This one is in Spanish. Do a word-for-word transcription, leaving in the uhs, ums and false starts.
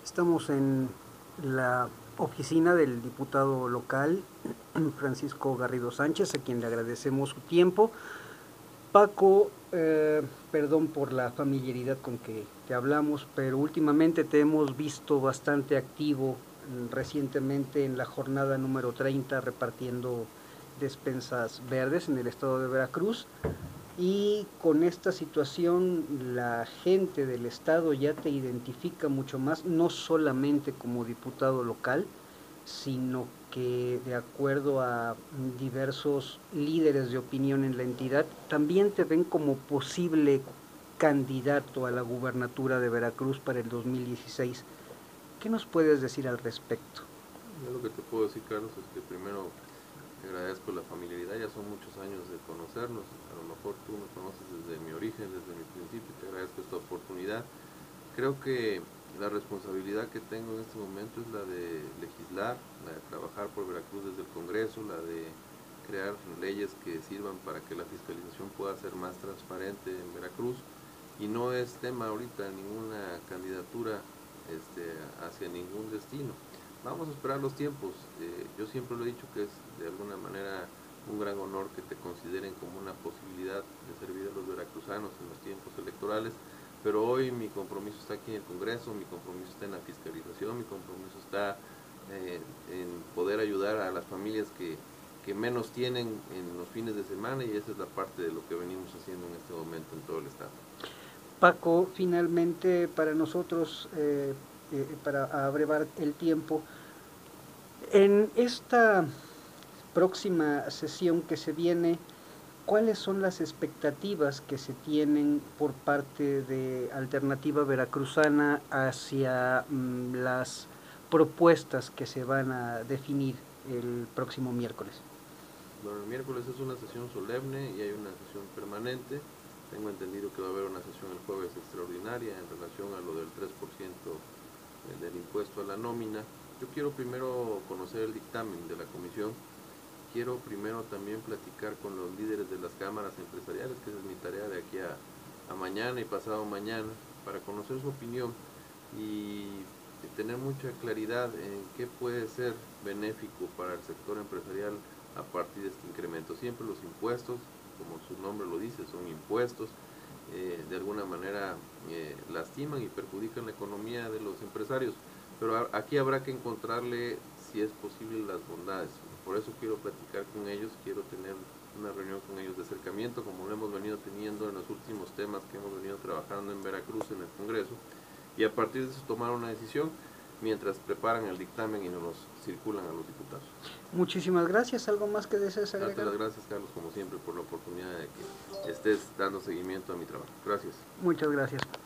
Estamos en la oficina del diputado local, Francisco Garrido Sánchez, a quien le agradecemos su tiempo. Paco, eh, perdón por la familiaridad con que te hablamos, pero últimamente te hemos visto bastante activo recientemente en la jornada número treinta repartiendo despensas verdes en el estado de Veracruz. Y con esta situación la gente del estado ya te identifica mucho más, no solamente como diputado local, sino que de acuerdo a diversos líderes de opinión en la entidad, también te ven como posible candidato a la gubernatura de Veracruz para el dos mil dieciséis. ¿Qué nos puedes decir al respecto? Yo lo que te puedo decir, Carlos, es que primero te agradezco la familiaridad, ya son muchos años de conocernos, a lo mejor tú me conoces desde mi origen, desde mi principio, te agradezco esta oportunidad. Creo que la responsabilidad que tengo en este momento es la de legislar, la de trabajar por Veracruz desde el Congreso, la de crear leyes que sirvan para que la fiscalización pueda ser más transparente en Veracruz, y no es tema ahorita ninguna candidatura este, hacia ningún destino. Vamos a esperar los tiempos. Eh, yo siempre lo he dicho que es de alguna manera un gran honor que te consideren como una posibilidad de servir a los veracruzanos en los tiempos electorales, pero hoy mi compromiso está aquí en el Congreso, mi compromiso está en la fiscalización, mi compromiso está eh, en poder ayudar a las familias que, que menos tienen en los fines de semana, y esa es la parte de lo que venimos haciendo en este momento en todo el estado. Paco, finalmente para nosotros, eh, eh, para abrevar el tiempo, en esta próxima sesión que se viene, ¿cuáles son las expectativas que se tienen por parte de Alternativa Veracruzana hacia mmm, las propuestas que se van a definir el próximo miércoles? Bueno, el miércoles es una sesión solemne y hay una sesión permanente. Tengo entendido que va a haber una sesión el jueves extraordinaria en relación a lo del tres por ciento del impuesto a la nómina. Yo quiero primero conocer el dictamen de la comisión. Quiero primero también platicar con los líderes de las cámaras empresariales, que esa es mi tarea de aquí a, a mañana y pasado mañana, para conocer su opinión y tener mucha claridad en qué puede ser benéfico para el sector empresarial a partir de este incremento. Siempre los impuestos, como su nombre lo dice, son impuestos, eh, de alguna manera eh, lastiman y perjudican la economía de los empresarios, pero a, aquí habrá que encontrarle, si es posible, las bondades. Por eso quiero platicar con ellos, quiero tener una reunión con ellos de acercamiento, como lo hemos venido teniendo en los últimos temas que hemos venido trabajando en Veracruz, en el Congreso, y a partir de eso tomar una decisión mientras preparan el dictamen y nos los circulan a los diputados. Muchísimas gracias. ¿Algo más que desees agregar? Darte las gracias, Carlos, como siempre, por la oportunidad de que estés dando seguimiento a mi trabajo. Gracias. Muchas gracias.